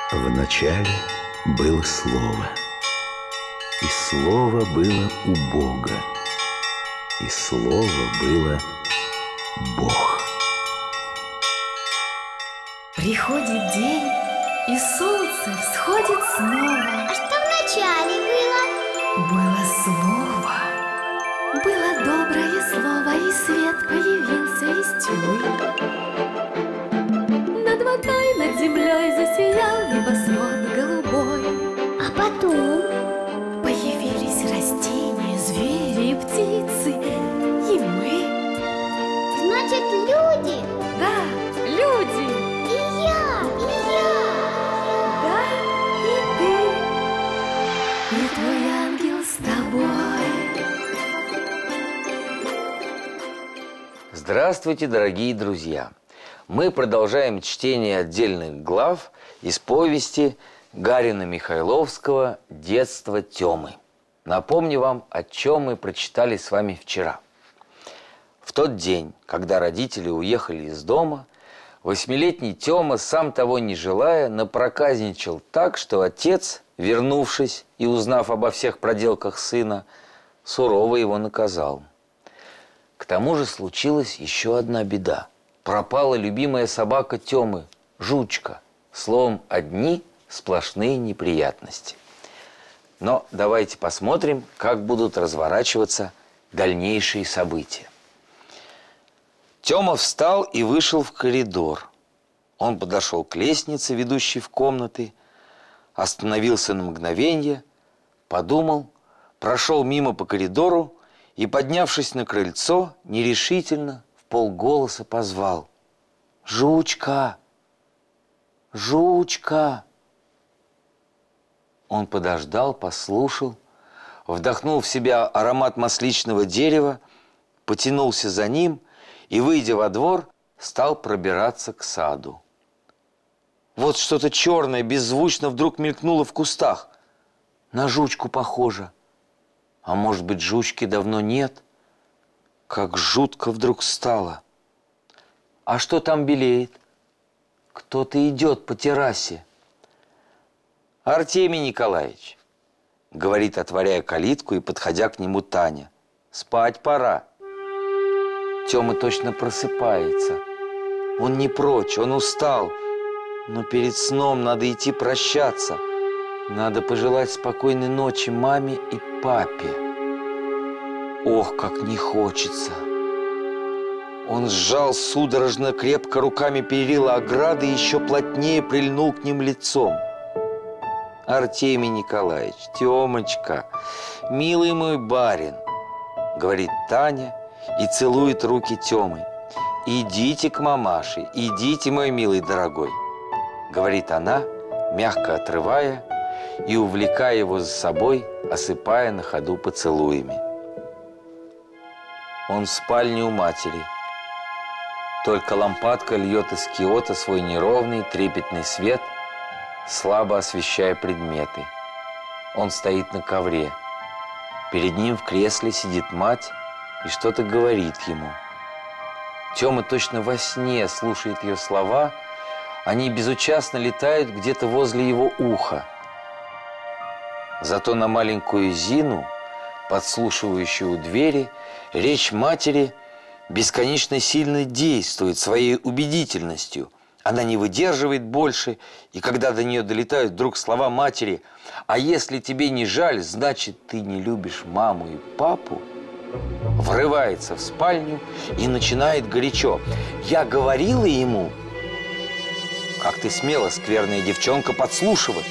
Вначале было Слово, и Слово было у Бога, и Слово было Бог. Приходит день, и солнце всходит снова. А что вначале было? Было Слово, было доброе слово, и свет появился из тьмы. Над водой, над землей засиял небосвод голубой. А потом? Появились растения, звери и птицы, и мы. Значит, люди? Да, люди. И я. Да, и ты, и твой ангел с тобой. Здравствуйте, дорогие друзья! Мы продолжаем чтение отдельных глав из повести Гарина Михайловского «Детство Тёмы». Напомню вам, о чем мы прочитали с вами вчера. В тот день, когда родители уехали из дома, 8-летний Тёма, сам того не желая, напроказничал так, что отец, вернувшись и узнав обо всех проделках сына, сурово его наказал. К тому же случилась еще одна беда. Пропала любимая собака Тёмы, Жучка. Словом, одни сплошные неприятности. Но давайте посмотрим, как будут разворачиваться дальнейшие события. Тёма встал и вышел в коридор. Он подошел к лестнице, ведущей в комнаты, остановился на мгновенье, подумал, прошел мимо по коридору и, поднявшись на крыльцо, нерешительно, вполголоса позвал: «Жучка! Жучка!» Он подождал, послушал, вдохнул в себя аромат масличного дерева, потянулся за ним и, выйдя во двор, стал пробираться к саду. Вот что-то черное беззвучно вдруг мелькнуло в кустах. На жучку похоже. А может быть, жучки давно нет? Как жутко вдруг стало. А что там белеет? Кто-то идет по террасе. «Артемий Николаевич», — говорит, отворяя калитку и подходя к нему Таня, — «спать пора». Тёма точно просыпается. Он не прочь, он устал. Но перед сном надо идти прощаться. Надо пожелать спокойной ночи маме и папе. Ох, как не хочется. Он сжал судорожно крепко руками перила ограды и еще плотнее прильнул к ним лицом. «Артемий Николаевич, Тёмочка, милый мой барин», — говорит Таня и целует руки Тёмы. «Идите к мамаше, идите, мой милый дорогой», — говорит она, мягко отрывая и увлекая его за собой, осыпая на ходу поцелуями. Он в спальне у матери. Только лампадка льет из киота свой неровный трепетный свет, слабо освещая предметы. Он стоит на ковре. Перед ним в кресле сидит мать и что-то говорит ему. Тёма точно во сне слушает ее слова, они безучастно летают где-то возле его уха. Зато на маленькую Зину, подслушивающую у двери, речь матери бесконечно сильно действует своей убедительностью. Она не выдерживает больше, и когда до нее долетают вдруг слова матери: «А если тебе не жаль, значит, ты не любишь маму и папу», врывается в спальню и начинает горячо: «Я говорила ему». «Как ты смела, скверная девчонка, подслушивать?»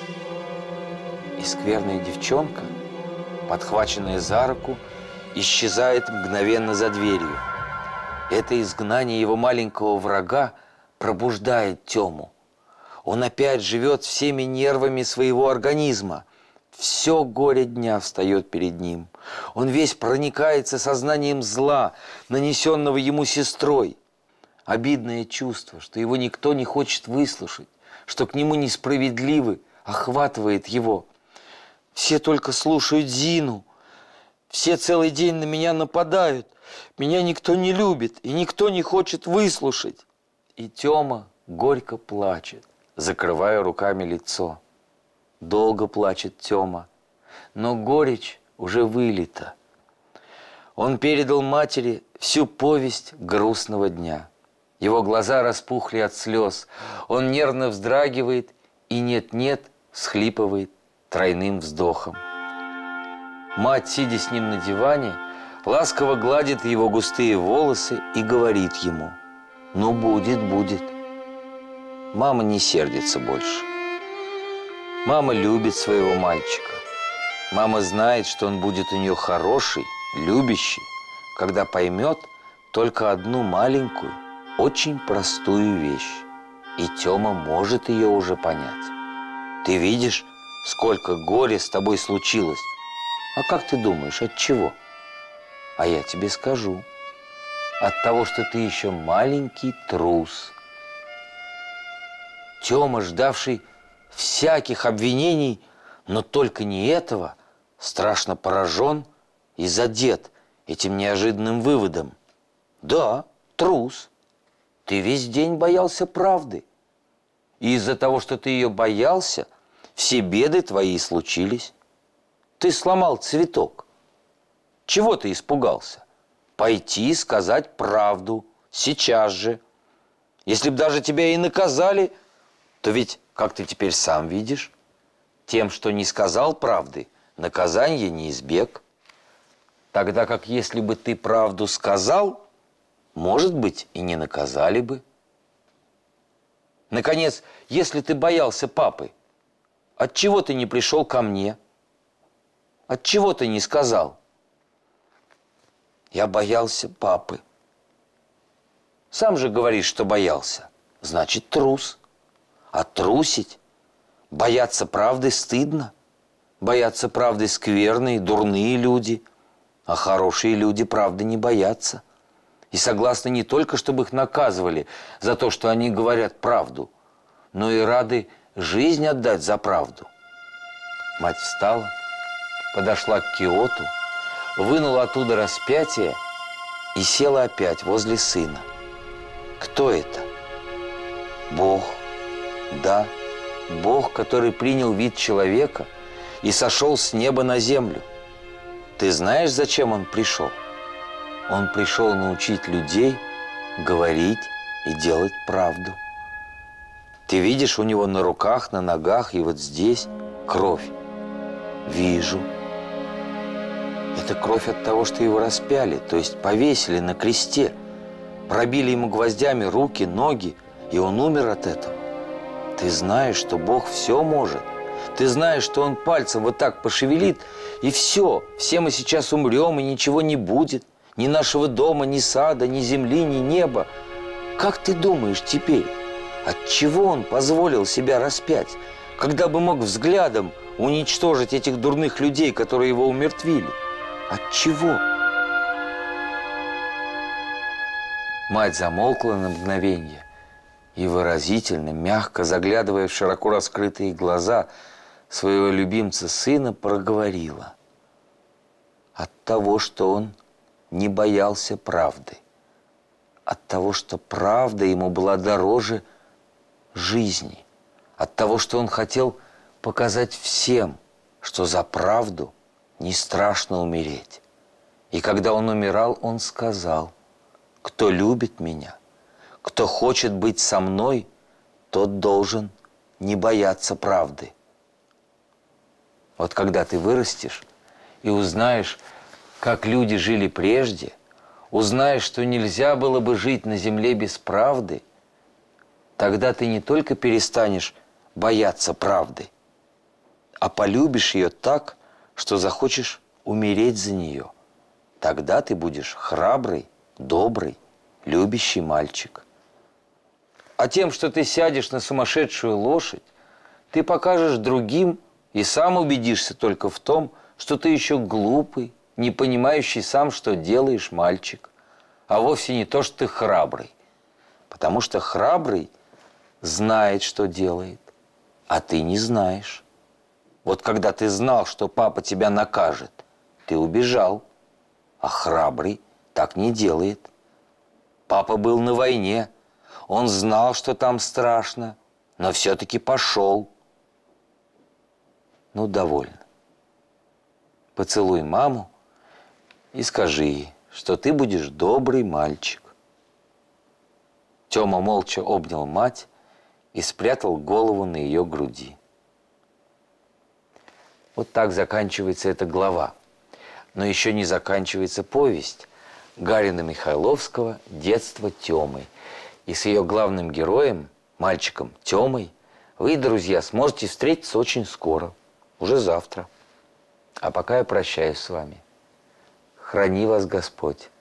И скверная девчонка, подхваченная за руку, исчезает мгновенно за дверью. Это изгнание его маленького врага пробуждает Тёму. Он опять живет всеми нервами своего организма. Все горе дня встает перед ним. Он весь проникается сознанием зла, нанесенного ему сестрой. Обидное чувство, что его никто не хочет выслушать, что к нему несправедливы, охватывает его. Все только слушают Зину. Все целый день на меня нападают. Меня никто не любит, и никто не хочет выслушать. И Тёма горько плачет. закрывая руками лицо. Долго плачет Тёма, но горечь уже вылита. Он передал матери всю повесть грустного дня. Его глаза распухли от слез. Он нервно вздрагивает и нет-нет всхлипывает тройным вздохом. Мать, сидя с ним на диване, ласково гладит его густые волосы и говорит ему: «Ну, будет, будет». Мама не сердится больше. Мама любит своего мальчика. Мама знает, что он будет у нее хороший, любящий, когда поймет только одну маленькую, очень простую вещь. И Тёма может ее уже понять. Ты видишь, сколько горя с тобой случилось. А как ты думаешь, от чего? А я тебе скажу. От того, что ты еще маленький трус. Тёма, ждавший всяких обвинений, но только не этого, страшно поражен и задет этим неожиданным выводом. Да, трус. Ты весь день боялся правды. И из-за того, что ты ее боялся, все беды твои случились. Ты сломал цветок. Чего ты испугался? Пойти и сказать правду сейчас же. Если б даже тебя и наказали, то ведь, как ты теперь сам видишь, тем, что не сказал правды, наказание не избег. Тогда как если бы ты правду сказал, может быть, и не наказали бы. Наконец, если ты боялся папы, отчего ты не пришел ко мне? Отчего ты не сказал? Я боялся папы. Сам же говоришь, что боялся. Значит, трус. А трусить, бояться правды стыдно. Бояться правды скверные, дурные люди. А хорошие люди правды не боятся. И согласны не только, чтобы их наказывали за то, что они говорят правду, но и рады жизнь отдать за правду. Мать встала, подошла к киоту, вынула оттуда распятие и села опять возле сына. Кто это? Бог. Да, Бог, который принял вид человека и сошел с неба на землю. Ты знаешь, зачем Он пришел? Он пришел научить людей говорить и делать правду. Ты видишь, у него на руках, на ногах и вот здесь кровь. Вижу. Это кровь от того, что его распяли, то есть повесили на кресте. Пробили ему гвоздями руки, ноги, и он умер от этого. Ты знаешь, что Бог все может. Ты знаешь, что Он пальцем вот так пошевелит, и все мы сейчас умрем, и ничего не будет. Ни нашего дома, ни сада, ни земли, ни неба. Как ты думаешь теперь, отчего Он позволил себя распять, когда бы мог взглядом уничтожить этих дурных людей, которые его умертвили? Отчего? Мать замолкла на мгновение и выразительно, мягко заглядывая в широко раскрытые глаза своего любимца сына, проговорила: от того, что он не боялся правды, от того, что правда ему была дороже жизни, от того, что он хотел показать всем, что за правду не страшно умереть. И когда он умирал, он сказал: кто любит меня, кто хочет быть со мной, тот должен не бояться правды. Вот когда ты вырастешь и узнаешь, как люди жили прежде, узнаешь, что нельзя было бы жить на земле без правды, тогда ты не только перестанешь бояться правды, а полюбишь ее так, что захочешь умереть за нее. Тогда ты будешь храбрый, добрый, любящий мальчик. А тем, что ты сядешь на сумасшедшую лошадь, ты покажешь другим и сам убедишься только в том, что ты еще глупый, не понимающий сам, что делаешь, мальчик, а вовсе не то, что ты храбрый. Потому что храбрый знает, что делает, а ты не знаешь. Вот когда ты знал, что папа тебя накажет, ты убежал, а храбрый так не делает. Папа был на войне, он знал, что там страшно, но все-таки пошел. Ну, довольно. Поцелуй маму и скажи ей, что ты будешь добрый мальчик. Тёма молча обнял мать и спрятал голову на ее груди. Вот так заканчивается эта глава. Но еще не заканчивается повесть Гарина Михайловского «Детство Тёмы». И с ее главным героем, мальчиком Тёмой, вы, друзья, сможете встретиться очень скоро, уже завтра. А пока я прощаюсь с вами. Храни вас Господь.